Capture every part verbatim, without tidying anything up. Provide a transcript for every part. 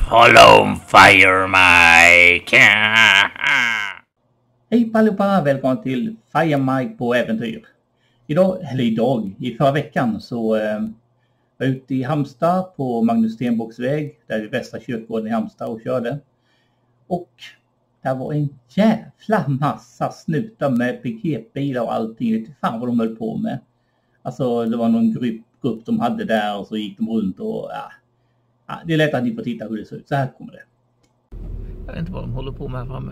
Follow Fire Mike! Hej allihopa, välkommen till Fire Mike på äventyr. Idag, eller idag, i förra veckan så eh, var jag ute i Halmstad på Magnus Stenbocks väg, där i Västra kyrkogården i Halmstad och körde. Och där var en jävla massa snutar med piketbilar och allting, vet inte fan vad de höll på med. Alltså det var någon grupp, grupp de hade där och så gick de runt och ja. Ja, det är lätt att ni får titta hur det ser ut. Så här kommer det. Jag vet inte vad de håller på med här framme.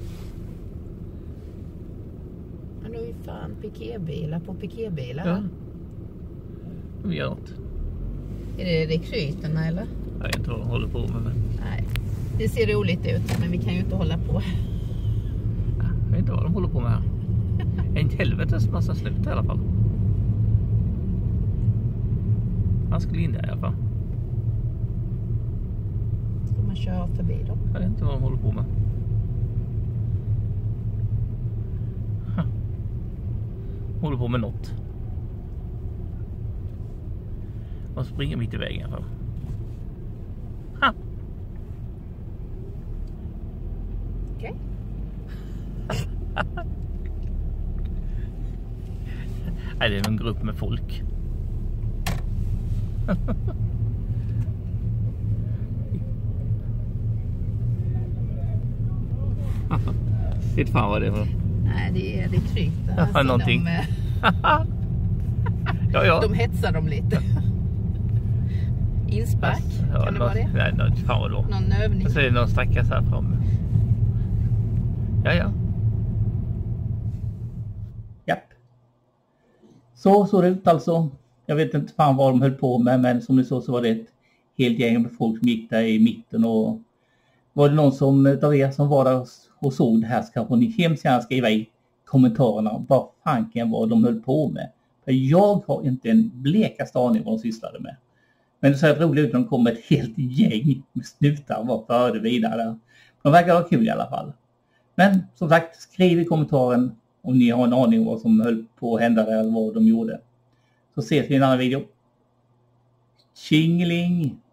Men det är ju fan piketbilar på piketbilar. Ja. De gör något. Är det rekryterna eller? Jag vet inte vad de håller på med. Men... Nej, det ser roligt ut men vi kan ju inte hålla på. Ja, jag vet inte vad de håller på med här. En helvetes massa slut i alla fall. Han skulle in där i alla fall. Ska man köra förbi dem? Jag vet inte vad de håller på med. Ha. Håller på med något. Man springer mitt i vägen i alla fall. Ha. Okej. Nej, det är en grupp med folk. Vet fan vad det är för. Nej, det är rekryter. Ja, alltså någonting. De, ja, ja. de hetsar dem lite. Inspark, Ja, kan det någon, vara det? Nej, någon, fan vad då. Någon övning. Så är det någon stackars här framme. Ja, ja. Japp. Så såg det ut alltså. Jag vet inte fan vad de höll på med, men som ni såg så var det ett helt gäng med folk som gick där i mitten. Och var det någon som av er som var där och såg det här så kanske ni hemskt gärna skriva i kommentarerna vad fanken var de höll på med. För jag har inte en blekaste aning vad de sysslade med. Men det ser roligt ut när de kommer ett helt gäng med snutar och var förde vidare. De verkar ha kul i alla fall. Men som sagt, skriv i kommentaren om ni har en aning om vad som höll på att hända där eller vad de gjorde. Så ses vi i en annan video. Tjingeling!